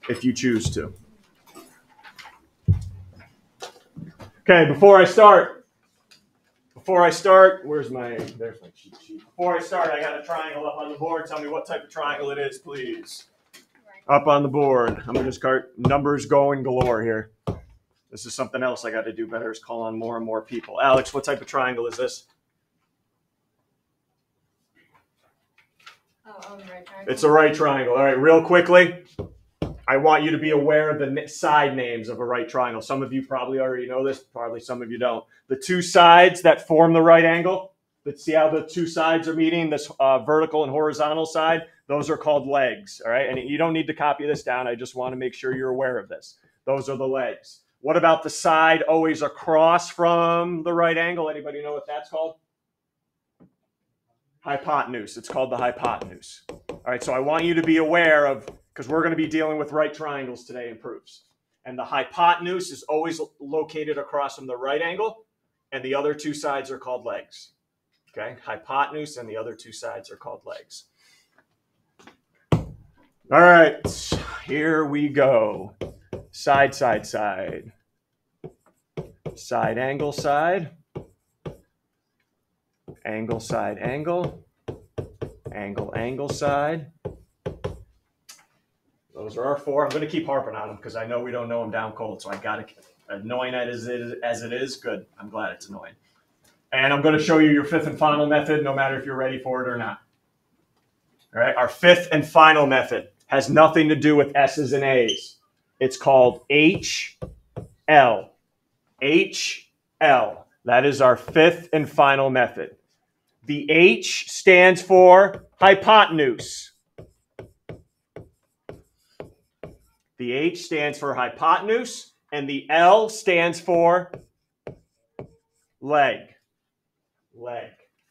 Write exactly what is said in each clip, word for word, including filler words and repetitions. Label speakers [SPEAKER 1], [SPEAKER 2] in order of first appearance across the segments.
[SPEAKER 1] if you choose to. Okay, before I start, before I start, where's my, there's my cheat sheet. Before I start, I got a triangle up on the board. Tell me what type of triangle it is, please. Up on the board. I'm going to start numbers going galore here. This is something else I got to do better is call on more and more people. Alex, what type of triangle is this?
[SPEAKER 2] Oh, oh, the right triangle.
[SPEAKER 1] It's a right triangle. All right, real quickly, I want you to be aware of the side names of a right triangle. Some of you probably already know this, probably some of you don't. The two sides that form the right angle, let's see how the two sides are meeting, this uh, vertical and horizontal side, those are called legs, all right? And you don't need to copy this down. I just want to make sure you're aware of this. Those are the legs. What about the side always across from the right angle? Anybody know what that's called? Hypotenuse. It's called the hypotenuse. All right, so I want you to be aware of, because we're going to be dealing with right triangles today in proofs. And the hypotenuse is always located across from the right angle, and the other two sides are called legs. Okay, hypotenuse and the other two sides are called legs. All right, here we go. Side, side, side. Side, angle, side. Angle, side, angle. Angle, angle, side. Those are our four. I'm going to keep harping on them because I know we don't know them down cold. So I got to, annoying as it is, as it is, good. I'm glad it's annoying. And I'm going to show you your fifth and final method, no matter if you're ready for it or not. All right. Our fifth and final method has nothing to do with S's and A's. It's called H L. H L. That is our fifth and final method. The H stands for hypotenuse. The H stands for hypotenuse, and the L stands for leg. Leg.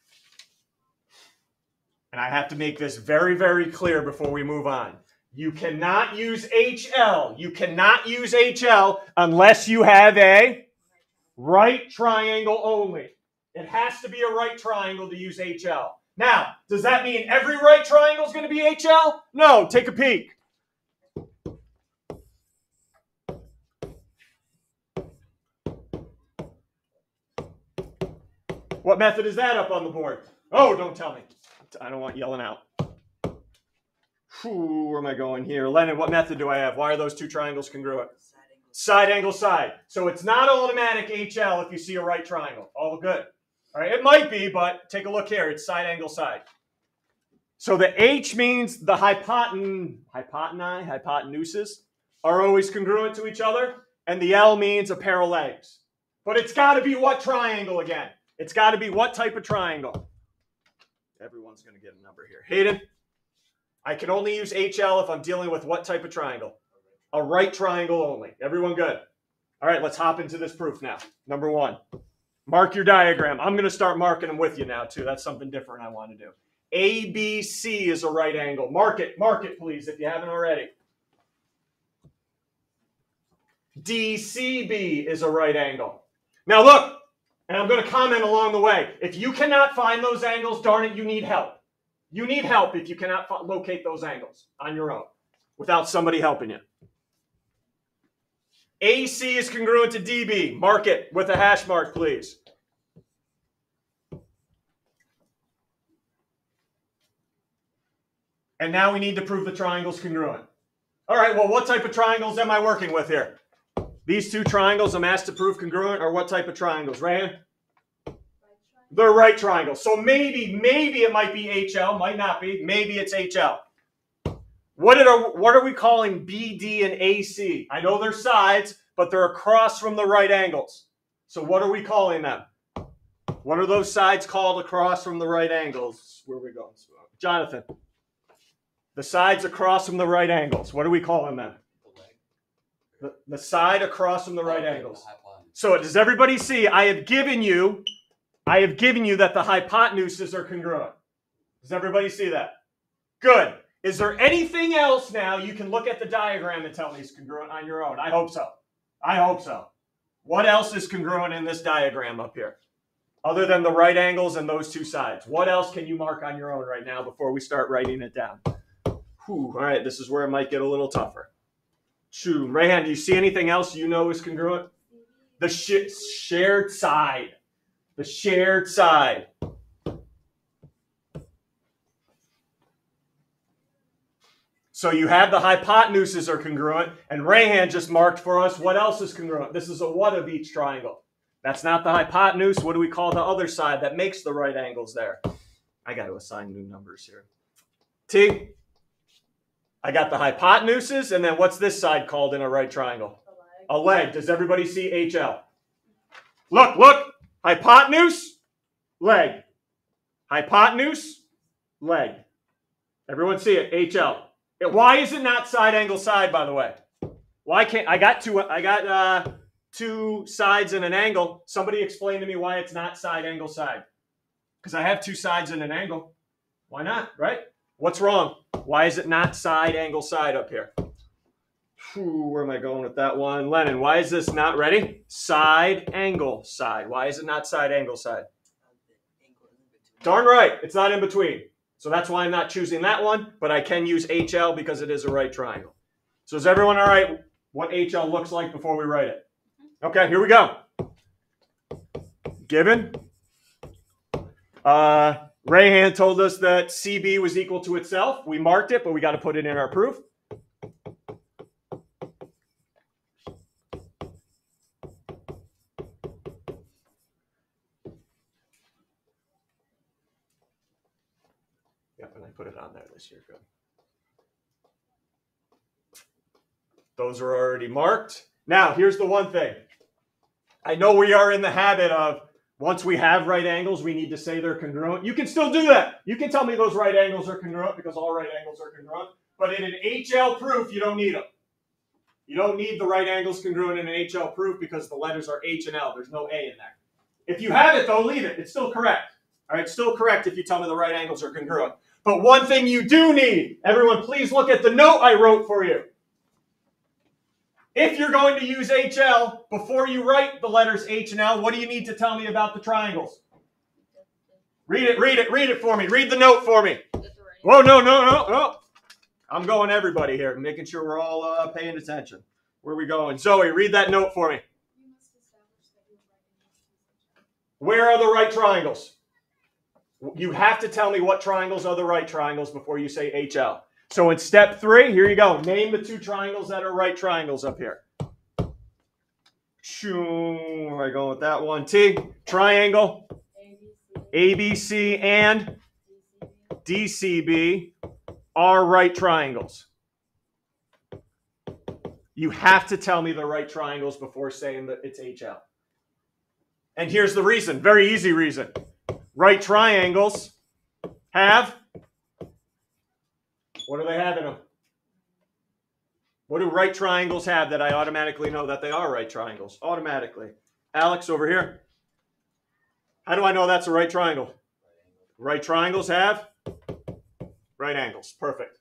[SPEAKER 1] And I have to make this very, very clear before we move on. You cannot use H L. You cannot use H L unless you have a right triangle only. It has to be a right triangle to use H L. Now, does that mean every right triangle is going to be H L? No, take a peek. What method is that up on the board? Oh, don't tell me. I don't want yelling out. Whew, where am I going here? Lennon, what method do I have? Why are those two triangles congruent? Side angle, side. So it's not automatic H L if you see a right triangle. All good. All right, it might be, but take a look here. It's side angle, side. So the H means the hypoten, hypoteni, hypotenuses are always congruent to each other, and the L means a pair of legs. But it's got to be what triangle again? It's got to be what type of triangle? Everyone's going to get a number here. Hayden, I can only use H L if I'm dealing with what type of triangle? A right triangle only. Everyone good? All right, let's hop into this proof now. Number one, mark your diagram. I'm going to start marking them with you now, too. That's something different I want to do. A B C is a right angle. Mark it. Mark it, please, if you haven't already. D C B is a right angle. Now, look, and I'm going to comment along the way. If you cannot find those angles, darn it, you need help. You need help if you cannot locate those angles on your own without somebody helping you. A C is congruent to D B. Mark it with a hash mark, please. And now we need to prove the triangle's congruent. All right, well, what type of triangles am I working with here? These two triangles I'm asked to prove congruent are what type of triangles? Rayan? They're right triangles. So maybe, maybe it might be H L, might not be. Maybe it's H L. What are, what are we calling B D and A C? I know they're sides, but they're across from the right angles. So what are we calling them? What are those sides called across from the right angles? Where are we going? Jonathan. The sides across from the right angles. What are we calling them? The, the side across from the right okay, angles. The so does everybody see? I have given you, I have given you that the hypotenuses are congruent. Does everybody see that? Good. Is there anything else now you can look at the diagram and tell me is congruent on your own? I hope so. I hope so. What else is congruent in this diagram up here? Other than the right angles and those two sides. What else can you mark on your own right now before we start writing it down? Whew, all right, this is where it might get a little tougher. Shoo. Rayhan, do you see anything else you know is congruent? The sh shared side. The shared side. So you have the hypotenuses are congruent, and Rayhan just marked for us what else is congruent. This is a what of each triangle. That's not the hypotenuse. What do we call the other side that makes the right angles there? I got to assign new numbers here. T. I got the hypotenuses, and then what's this side called in a right triangle? A leg. A leg. Does everybody see H L? Look, look. Hypotenuse, leg. Hypotenuse, leg. Everyone see it? H L. Why is it not side angle side, by the way? Why can't I got two I got uh two sides and an angle. Somebody explain to me why it's not side angle side. Because I have two sides and an angle. Why not, right? What's wrong? Why is it not side angle side up here? Whew, where am I going with that one? Lennon, why is this not ready? Side angle side. Why is it not side angle side? Darn right, it's not in between. So that's why I'm not choosing that one, but I can use H L because it is a right triangle. So is everyone all right what H L looks like before we write it? Okay, here we go. Given. Uh, Rayhan told us that C B was equal to itself. We marked it, but we got to put it in our proof. Yep, and I put it on there this year. Good. Those are already marked. Now, here's the one thing. I know we are in the habit of once we have right angles, we need to say they're congruent. You can still do that. You can tell me those right angles are congruent because all right angles are congruent. But in an H L proof, you don't need them. You don't need the right angles congruent in an H L proof because the letters are H and L. There's no A in there. If you have it, though, leave it. It's still correct. All right, still correct if you tell me the right angles are congruent. But one thing you do need, everyone, please look at the note I wrote for you. If you're going to use H L, before you write the letters H and L, what do you need to tell me about the triangles? Read it, read it, read it for me. Read the note for me. Whoa, no, no, no, no. I'm going everybody here, making sure we're all uh, paying attention. Where are we going? Zoe, read that note for me. Where are the right triangles? You have to tell me what triangles are the right triangles before you say H L. So in step three, here you go. Name the two triangles that are right triangles up here. Where am I going with that one? T. Triangle. A B C and D C B are right triangles. You have to tell me the right triangles before saying that it's H L. And here's the reason. Very easy reason. Right triangles have... What do they have in them? What do right triangles have that I automatically know that they are right triangles? Automatically. Alex, over here. How do I know that's a right triangle? Right triangles have right angles. Perfect.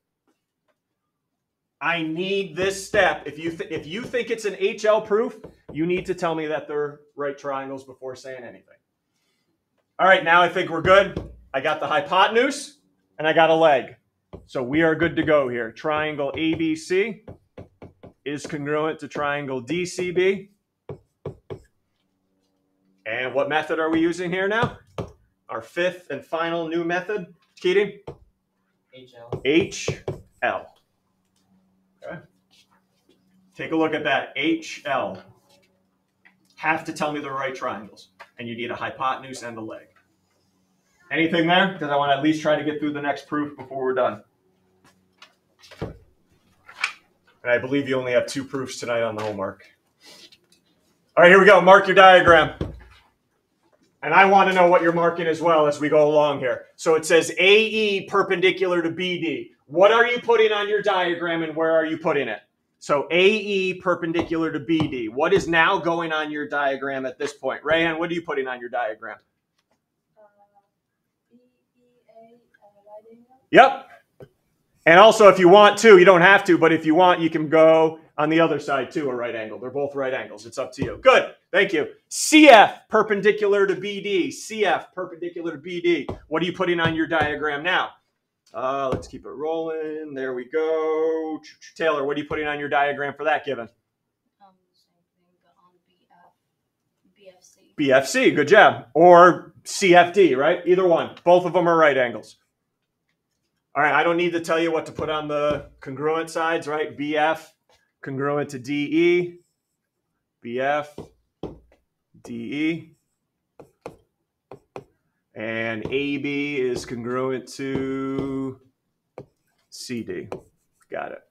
[SPEAKER 1] I need this step. If you, th if you think it's an H L proof, you need to tell me that they're right triangles before saying anything. All right, now I think we're good. I got the hypotenuse and I got a leg. So we are good to go here. Triangle A B C is congruent to triangle D C B. And what method are we using here now? Our fifth and final new method. Keating?
[SPEAKER 3] H L.
[SPEAKER 1] H L. Okay. Take a look at that. H L. Have to tell me the right triangles. And you need a hypotenuse and a leg. Anything there? Because I want to at least try to get through the next proof before we're done. And I believe you only have two proofs tonight on the homework. All right, here we go. Mark your diagram. And I want to know what you're marking as well as we go along here. So it says A E perpendicular to B D. What are you putting on your diagram and where are you putting it? So A E perpendicular to B D. What is now going on your diagram at this point? Rayhan, what are you putting on your diagram? Yep. And also, if you want to, you don't have to, but if you want, you can go on the other side too, a right angle. They're both right angles. It's up to you. Good. Thank you. C F perpendicular to B D. C F perpendicular to B D. What are you putting on your diagram now? Uh, let's keep it rolling. There we go. Taylor, what are you putting on your diagram for that given?
[SPEAKER 2] Um, same thing, but on B F, B F C.
[SPEAKER 1] B F C, good job. Or C F D, right? Either one. Both of them are right angles. All right, I don't need to tell you what to put on the congruent sides, right? B F congruent to D E. B F, D E. And A B is congruent to C D. Got it.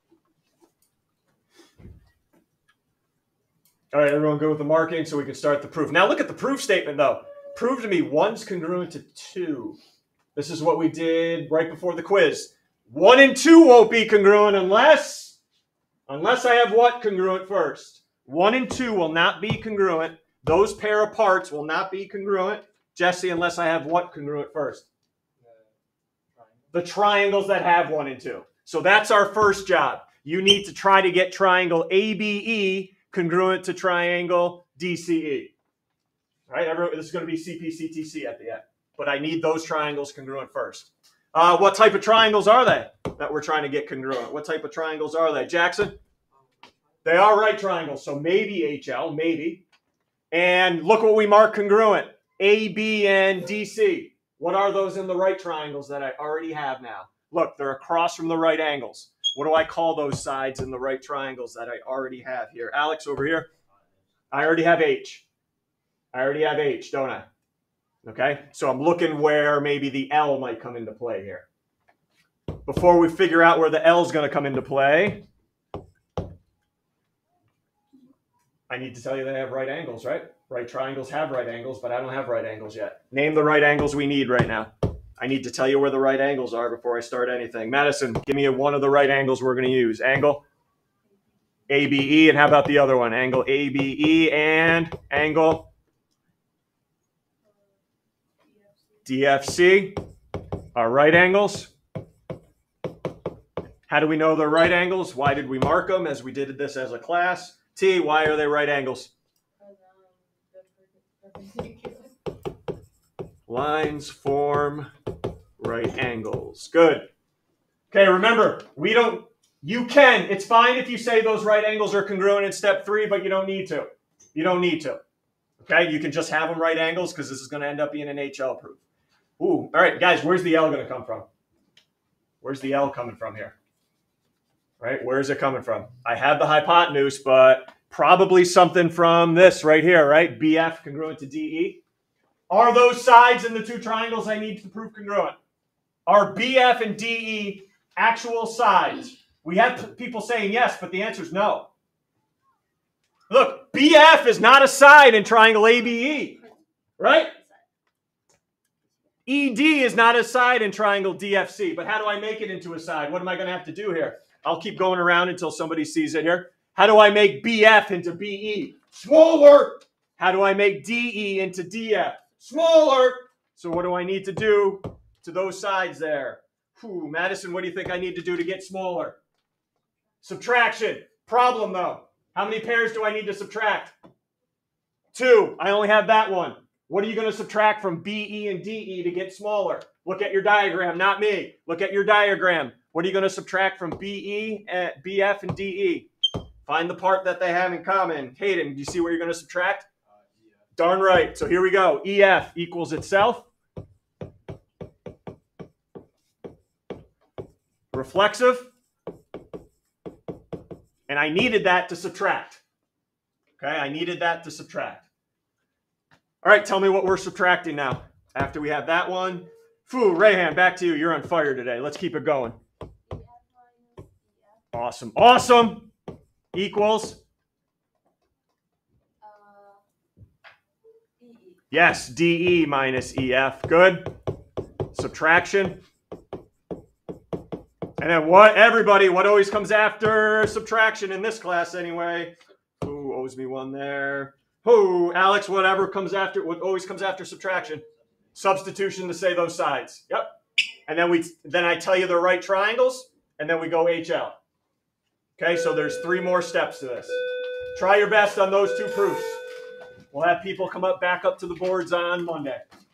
[SPEAKER 1] All right, everyone good with the marking so we can start the proof. Now look at the proof statement, though. Prove to me one's congruent to two. This is what we did right before the quiz. One and two won't be congruent unless, unless I have what congruent first? One and two will not be congruent. Those pair of parts will not be congruent, Jesse, unless I have what congruent first? The triangles that have one and two. So that's our first job. You need to try to get triangle A B E congruent to triangle D C E. All right, everyone, this is going to be C P C T C at the end. But I need those triangles congruent first. Uh, what type of triangles are they that we're trying to get congruent? What type of triangles are they? Jackson? They are right triangles, so maybe H L, maybe. And look what we mark congruent. A, B, and D, C. What are those in the right triangles that I already have now? Look, they're across from the right angles. What do I call those sides in the right triangles that I already have here? Alex, over here. I already have H. I already have H, don't I? Okay, so I'm looking where maybe the L might come into play here. Before we figure out where the L is going to come into play, I need to tell you they have right angles, right? Right triangles have right angles, but I don't have right angles yet. Name the right angles we need right now. I need to tell you where the right angles are before I start anything. Madison, give me a, one of the right angles we're going to use. Angle A B E, and how about the other one? Angle A B E and angle D F C are right angles. How do we know they're right angles? Why did we mark them as we did this as a class? T, why are they right angles? Lines form right angles. Good. Okay, remember, we don't, you can, it's fine if you say those right angles are congruent in step three, but you don't need to. You don't need to. Okay, you can just have them right angles because this is going to end up being an H L proof. Ooh, all right, guys, where's the L going to come from? Where's the L coming from here? Right, where's it coming from? I have the hypotenuse, but probably something from this right here, right? B F congruent to D E. Are those sides in the two triangles I need to prove congruent? Are B F and D E actual sides? We have people saying yes, but the answer is no. Look, B F is not a side in triangle A B E, right? E D is not a side in triangle D F C, but how do I make it into a side? What am I going to have to do here? I'll keep going around until somebody sees it here. How do I make B F into B E? Smaller. How do I make D E into D F? Smaller. So what do I need to do to those sides there? Whew, Madison, what do you think I need to do to get smaller? Subtraction. Problem, though. How many pairs do I need to subtract? Two. I only have that one. What are you going to subtract from B E and D E to get smaller? Look at your diagram, not me. Look at your diagram. What are you going to subtract from B E, and B F, and D E? Find the part that they have in common. Hayden, do you see where you're going to subtract? Uh, yeah. Darn right. So here we go. E F equals itself. Reflexive. And I needed that to subtract. Okay, I needed that to subtract. All right, tell me what we're subtracting now. After we have that one. Phew, Rayhan, back to you. You're on fire today. Let's keep it going. Awesome. Awesome. Equals?
[SPEAKER 2] Uh, E E.
[SPEAKER 1] Yes, D E minus E F. Good. Subtraction. And then what, everybody, what always comes after subtraction in this class anyway? Who owes me one there? Who, Alex, whatever comes after, what always comes after subtraction? Substitution to say those sides. Yep. And then we, then I tell you the right triangles, and then we go H L. Okay, so there's three more steps to this. Try your best on those two proofs. We'll have people come up back up to the boards on Monday.